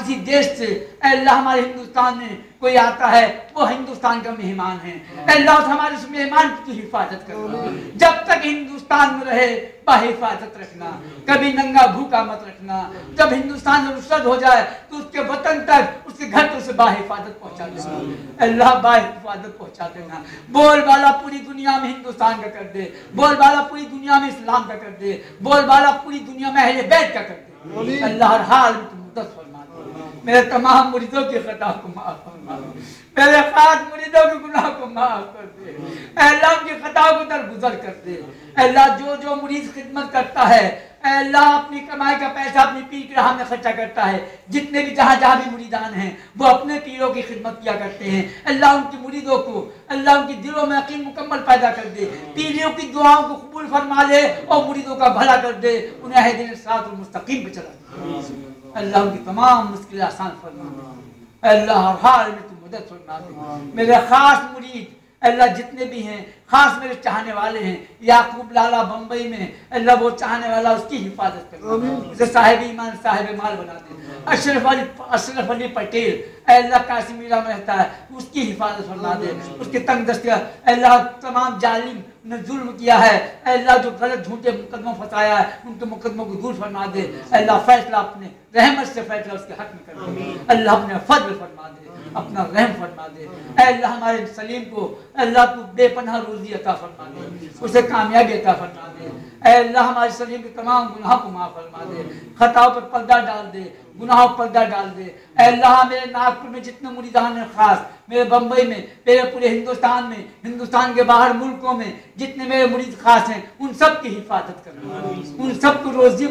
किसी देश से, अल्लाह हमारे हिंदुस्तान में कोई आता है वो हिंदुस्तान का मेहमान है, अल्लाह हमारे उस मेहमान की हिफाजत करना, जब तक हिंदुस्तान में रहे बाहिफाजत रखना, कभी नंगा भूखा मत रखना। जब हिंदुस्तान में रुसद हो जाए तो उसके वतन तक, उसके घर तक उसे बाहिफाजत पहुंचा देना, अल्लाह बाहिफाजत पहुंचा देना। बोलबाला पूरी दुनिया में हिंदुस्तान का कर दे, बोलबाला पूरी दुनिया में इस्लाम का कर दे, बोलबाला पूरी दुनिया में अहले बैत का कर दे। अल्लाह हर हाल में तुम मदद फरमा दे, मेरे तमाम मुरीदों की खता को माफ फरमा दे, मेरे खास मुरीदों के गुनाह को माफ कर दे, अल्लाह उनकी खताओं को दरगुजर कर दे। अल्लाह जो जो मुरीद खिदमत करता है, अल्लाह अपनी कमाई का पैसा अपनी पीर की राह में खर्चा करता है, जितने भी जहाँ जहाँ भी मुरीदान हैं वो अपने पीरों की खिदमत किया करते हैं। अल्लाह उनकी मुरीदों को, अल्लाह उनकी दिलों में यकीन मुकम्मल पैदा कर दे, पीरों की दुआओं को कबूल फरमा ले और मुरीदों का भला कर दे, उन्हें हिदायत सिरातुल मुस्तकीम पे चला दे। अल्लाह उनकी तमाम मुश्किल आसान फरमा दे, अल्लाह हर हाल में तू मदद फरमा दे। मेरे खास मुरीद अल्लाह जितने भी हैं, खास मेरे चाहने वाले हैं, याकूब लाला बम्बई में, अल्लाह वो चाहने वाला उसकी हिफाजत कर, उसे साहिब ईमान साहिब माल बना दे। अशरफ अली पटेल अल्लाह कासिमीरा में रहता है, उसकी हिफाजत फरमा दे, उसके तंग दस्तियाँ अल्लाह तमाम जालिम ने जुल्म किया है, अल्लाह जो गलत झूठे मुकदमों फंसाया है उनके मुकदमों को दूर फरमा दे। अल्लाह फैसला अपने रहमत से फैसला उसके हक में कर दे, अल्लाह अपने फजल फरमा दे, अपना रहम फरमा दे। अल्लाह हमारे सलीम को अल्लाह तू बेपनाह रोजी अता फरमा दे, उसे कामयाबी अता फरमा दे। अल्लाह हमारे सलीम के तमाम गुनाह को माफ फरमा दे, खताओं पर पर्दा डाल दे, गुनाहों पर पर्दा डाल दे। अल्लाह मेरे नागपुर में जितने मुरीदान हैं, खास मेरे बम्बई में, मेरे पूरे हिंदुस्तान में, हिंदुस्तान के बाहर मुल्कों में जितने मेरे मुरीद खास हैं, उन सब की हिफाजत करना, उन सब को रोजी